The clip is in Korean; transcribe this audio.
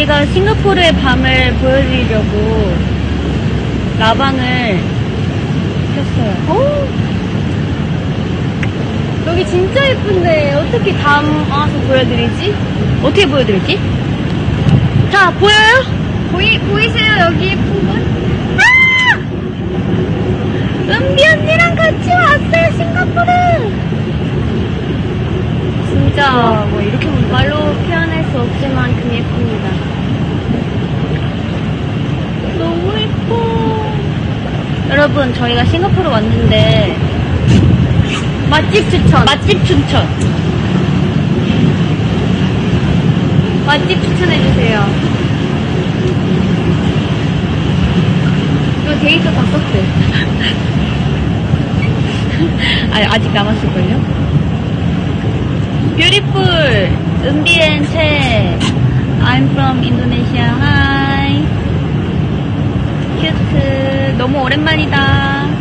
제가 싱가포르의 밤을 보여드리려고 라방을 켰어요. 오! 여기 진짜 예쁜데 어떻게 담아서 보여드리지? 어떻게 보여드리지? 자, 보여요? 보이세요? 여기 예쁜 분? 아! 은비 언니랑 같이 왔어요, 싱가포르! 진짜 뭐 이렇게 말로 표현할 수 없을 만큼 예쁩니다. 너무 예뻐. 여러분, 저희가 싱가포르 왔는데 맛집 추천. 맛집 추천해주세요. 이거 데이터 다 썼대. 아직 남았을걸요? Beautiful! 은비 and 채. I'm from Indonesia. Hi. 큐트. 너무 오랜만이다.